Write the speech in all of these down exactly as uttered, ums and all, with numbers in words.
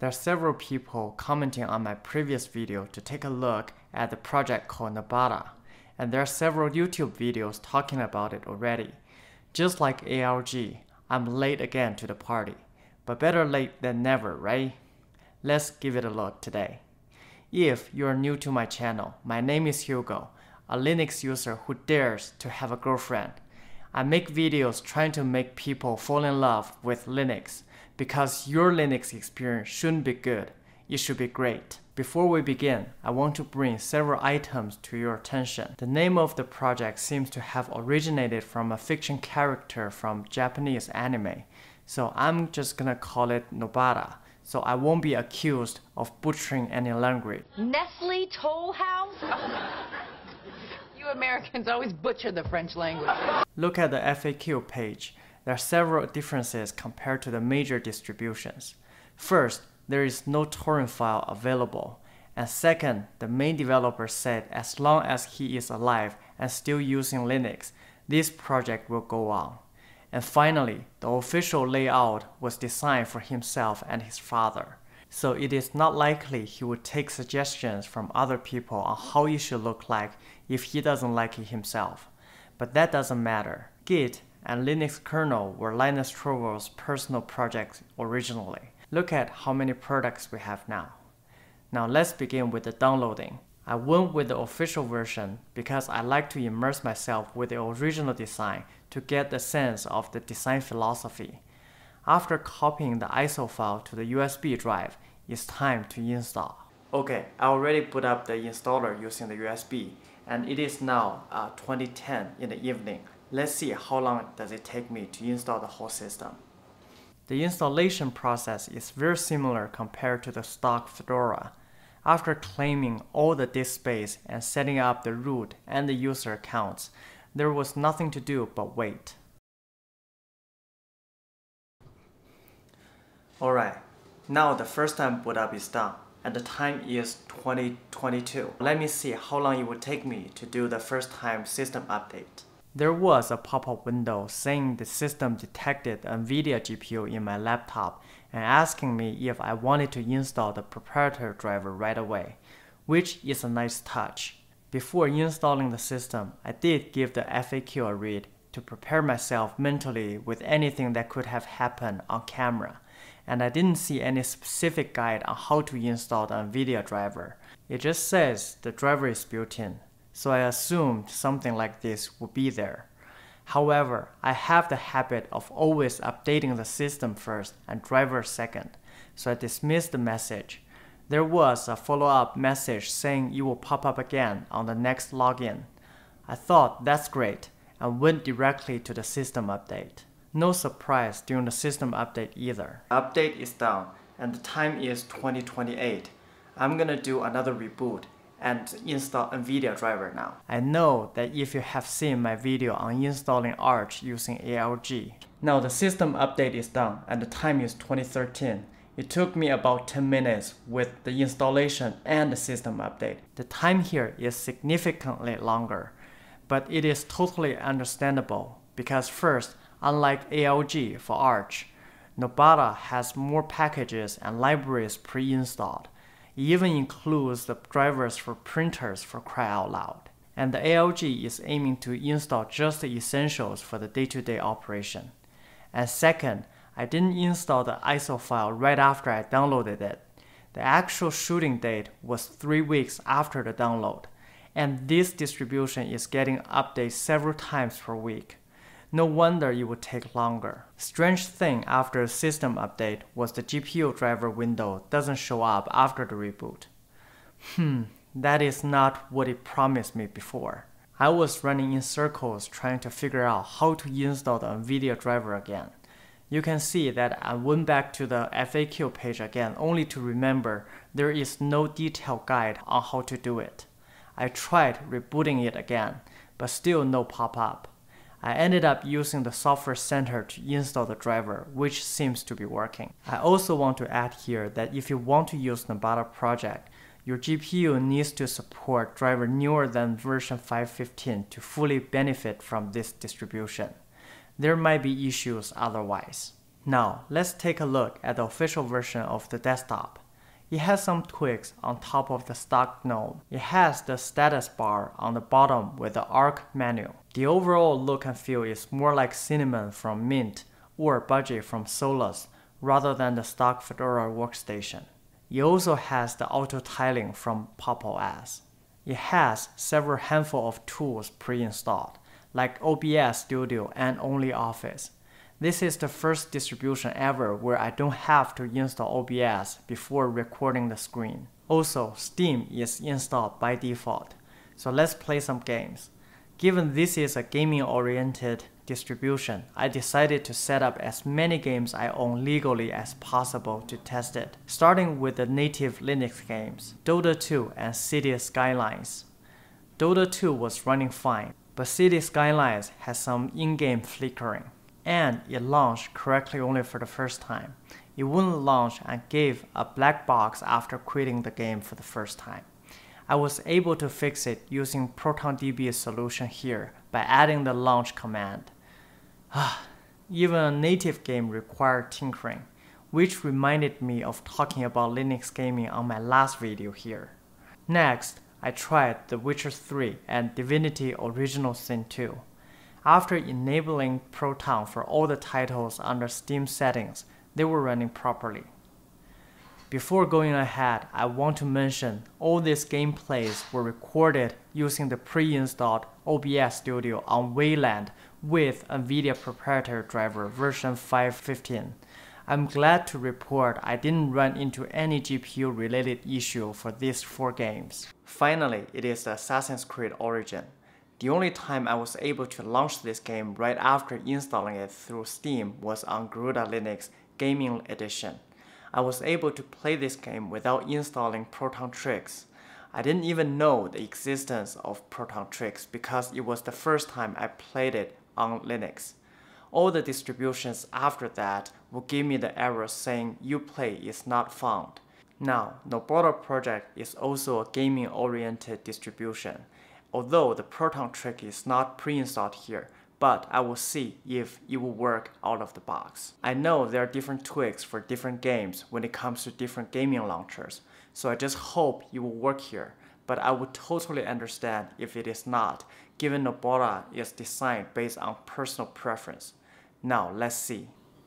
There are several people commenting on my previous video to take a look at the project called Nobara, and there are several YouTube videos talking about it already. Just like A L G, I'm late again to the party, but better late than never, right? Let's give it a look today. If you're new to my channel, my name is Hugo, a Linux user who dares to have a girlfriend. I make videos trying to make people fall in love with Linux, because your Linux experience shouldn't be good, it should be great. Before we begin, I want to bring several items to your attention. The name of the project seems to have originated from a fiction character from Japanese anime, so I'm just gonna call it Nobara, so I won't be accused of butchering any language. Nestle Toll House? You Americans always butcher the French language. Look at the F A Q page. There are several differences compared to the major distributions. First, there is no torrent file available. And second, the main developer said as long as he is alive and still using Linux, this project will go on. And finally, the official layout was designed for himself and his father. So it is not likely he would take suggestions from other people on how it should look like if he doesn't like it himself. But that doesn't matter. Git and Linux kernel were Linus Torvalds' personal projects originally. Look at how many products we have now. Now let's begin with the downloading. I went with the official version because I like to immerse myself with the original design to get the sense of the design philosophy. After copying the I S O file to the U S B drive, it's time to install. Okay, I already put up the installer using the U S B, and it is now uh, twenty ten in the evening. Let's see how long does it take me to install the whole system. The installation process is very similar compared to the stock Fedora. After claiming all the disk space and setting up the root and the user accounts, there was nothing to do but wait. Alright, now the first time boot up is done, and the time is twenty twenty-two. Let me see how long it would take me to do the first time system update. There was a pop-up window saying the system detected the nVidia G P U in my laptop and asking me if I wanted to install the proprietary driver right away, which is a nice touch. Before installing the system, I did give the F A Q a read to prepare myself mentally with anything that could have happened on camera, and I didn't see any specific guide on how to install the nVidia driver. It just says the driver is built in, so I assumed something like this would be there. However, I have the habit of always updating the system first and driver second, so I dismissed the message. There was a follow-up message saying it will pop up again on the next login. I thought that's great and went directly to the system update. No surprise during the system update either. The update is done and the time is twenty twenty-eight. I'm gonna do another reboot and install nVidia driver now. I know that if you have seen my video on installing Arch using A L G. Now the system update is done and the time is twenty thirteen. It took me about ten minutes with the installation and the system update. The time here is significantly longer, but it is totally understandable because first, unlike A L G for Arch, Nobara has more packages and libraries pre-installed. It even includes the drivers for printers for cry out loud. And the A L G is aiming to install just the essentials for the day-to-day operation. And second, I didn't install the I S O file right after I downloaded it. The actual shooting date was three weeks after the download, and this distribution is getting updates several times per week. No wonder it would take longer. Strange thing after the system update was the G P U driver window doesn't show up after the reboot. Hmm, that is not what it promised me before. I was running in circles trying to figure out how to install the nVidia driver again. You can see that I went back to the F A Q page again only to remember there is no detailed guide on how to do it. I tried rebooting it again, but still no pop-up. I ended up using the Software Center to install the driver, which seems to be working. I also want to add here that if you want to use Nobara project, your G P U needs to support driver newer than version five fifteen to fully benefit from this distribution. There might be issues otherwise. Now, let's take a look at the official version of the desktop. It has some tweaks on top of the stock GNOME. It has the status bar on the bottom with the arc menu. The overall look and feel is more like Cinnamon from Mint or Budgie from Solus rather than the stock Fedora workstation. It also has the auto tiling from Pop! O S. It has several handful of tools pre-installed, like O B S Studio and OnlyOffice. This is the first distribution ever where I don't have to install O B S before recording the screen. Also, Steam is installed by default. So let's play some games. Given this is a gaming-oriented distribution, I decided to set up as many games I own legally as possible to test it, starting with the native Linux games, Dota two and City Skylines. Dota two was running fine, but City Skylines has some in-game flickering, and it launched correctly only for the first time. It wouldn't launch and gave a black box after quitting the game for the first time. I was able to fix it using ProtonDB's solution here by adding the launch command. Even a native game required tinkering, which reminded me of talking about Linux gaming on my last video here. Next, I tried The Witcher three and Divinity Original Sin two. After enabling Proton for all the titles under Steam settings, they were running properly. Before going ahead, I want to mention all these gameplays were recorded using the pre-installed O B S Studio on Wayland with nVidia proprietary driver version five point fifteen. I'm glad to report I didn't run into any G P U related issue for these four games. Finally, it is Assassin's Creed Origin. The only time I was able to launch this game right after installing it through Steam was on Nobara Linux Gaming Edition. I was able to play this game without installing Proton Tricks. I didn't even know the existence of Proton Tricks because it was the first time I played it on Linux. All the distributions after that will give me the error saying Uplay is not found. Now, Nobara project is also a gaming-oriented distribution, although the Proton Trick is not pre-installed here, but I will see if it will work out of the box. I know there are different tweaks for different games when it comes to different gaming launchers, so I just hope it will work here, but I would totally understand if it is not, given Nobara is designed based on personal preference. Now let's see.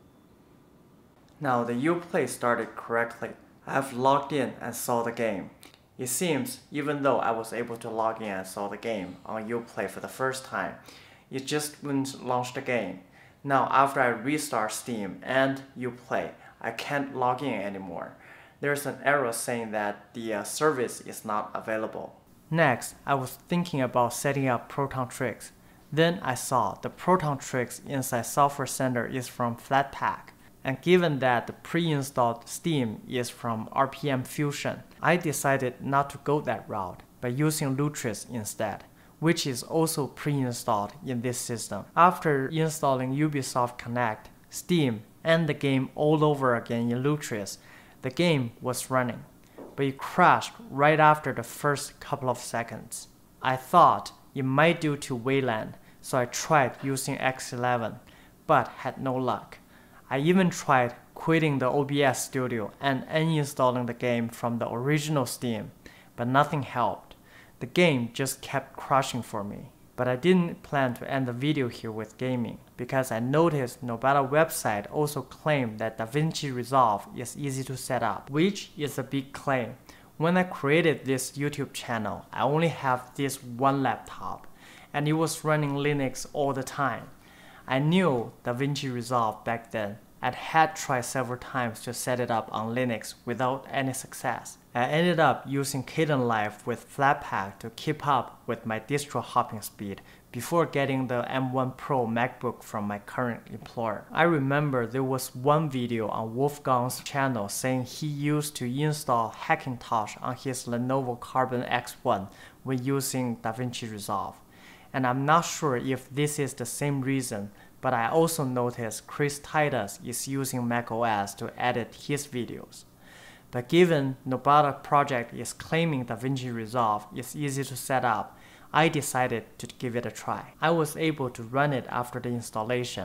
Now the Uplay started correctly. I have logged in and saw the game. It seems, even though I was able to log in and saw the game on Uplay for the first time, it just wouldn't launch the game. Now after I restart Steam and Uplay, I can't log in anymore. There's an error saying that the uh, service is not available. Next, I was thinking about setting up Proton Tricks. Then I saw the Proton Tricks inside Software Center is from Flatpak. And given that the pre-installed Steam is from R P M Fusion, I decided not to go that route by using Lutris instead, which is also pre-installed in this system. After installing Ubisoft Connect, Steam, and the game all over again in Lutris, the game was running, but it crashed right after the first couple of seconds. I thought it might due to Wayland, so I tried using X eleven, but had no luck. I even tried quitting the O B S Studio and uninstalling the game from the original Steam, but nothing helped. The game just kept crashing for me. But I didn't plan to end the video here with gaming, because I noticed Nobara website also claimed that Davinci Resolve is easy to set up, which is a big claim. When I created this YouTube channel, I only have this one laptop, and it was running Linux all the time. I knew Davinci Resolve back then and had tried several times to set it up on Linux without any success. I ended up using Kdenlive with Flatpak to keep up with my distro hopping speed before getting the M one Pro MacBook from my current employer. I remember there was one video on Wolfgang's channel saying he used to install Hackintosh on his Lenovo Carbon X one when using Davinci Resolve. And I'm not sure if this is the same reason, but I also noticed Chris Titus is using macOS to edit his videos. But given Nobara project is claiming Davinci Resolve is easy to set up, I decided to give it a try. I was able to run it after the installation,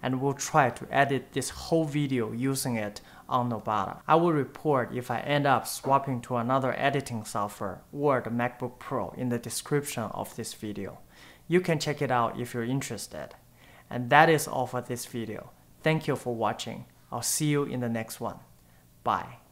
and will try to edit this whole video using it on Nobara. I will report if I end up swapping to another editing software or the MacBook Pro in the description of this video. You can check it out if you're interested. And that is all for this video. Thank you for watching. I'll see you in the next one. Bye.